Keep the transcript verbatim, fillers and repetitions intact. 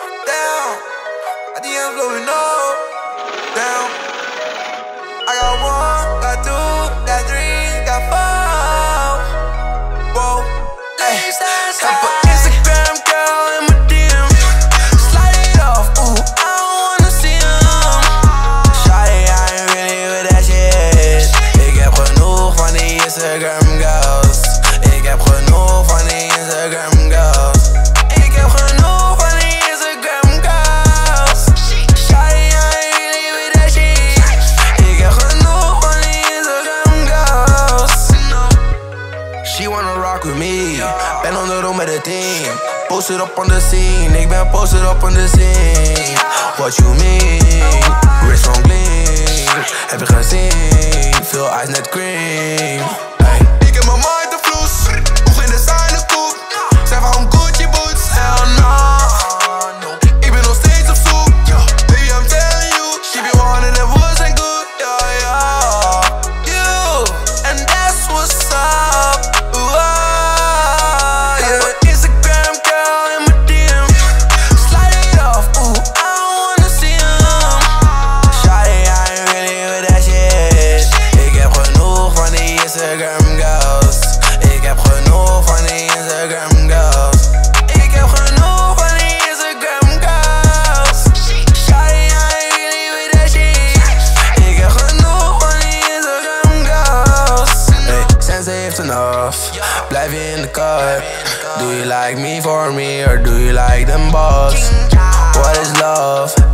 Damn, I D M's blowing up. Damn, I got one, got two, got three, got four. Whoa, hey, couple Instagram girl in my D M. Slide it off, ooh, I don't wanna see him. Shawty, I ain't really with that shit. Ik heb genoeg van die Instagram girls. Ik heb genoeg van die Instagram girls. Ik heb genoeg van die Instagram girls. Shawty, I ain't really with that shit. Ik heb genoeg van die Instagram girls. She wanna rock with me. Ben on the road met het team. Posted up on the scene. Ik ben posted up on the scene. What you mean? Wrist van gleam. Heb je gezien? Veel ice net cream. Hey. Ik heb mijn mind te vloes. Hoog in de designer coupe. Zijn van Gucci boots. Hell no. Ik ben nog steeds op zoek. Baby, I'm telling you. She be wanting that wasn't good. Yeah, yeah. You. And that's what's up. Ooh, ah, yeah. Instagram girl in my D M. Slide it off. Ooh, I don't wanna see him. Shawty, I ain't really with that shit. Ik heb genoeg van die Instagram girls. Ik heb genoeg van die Instagram girls. Ik heb genoeg van die Instagram girls. Shawty, I ain't really with that shit. Ik heb genoeg van die Instagram girls. Hey, Sensei heeft enough. Blijf je in de cut. Do you like me for me or do you like them balls? What is love?